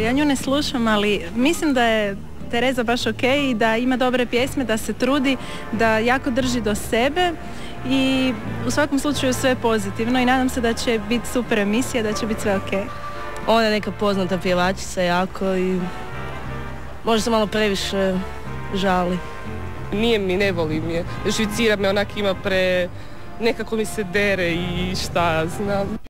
ja nju ne slušam, ali mislim da je Tereza baš ok i da ima dobre pjesme, da se trudi, da jako drži do sebe i u svakom slučaju sve pozitivno i nadam se da će biti super emisija, da će biti sve ok. Ona je neka poznata pjevačica jako i možda se malo previše žali. Nije mi, ne volim je. Živcira me, onak ima nekako mi se dere i šta znam.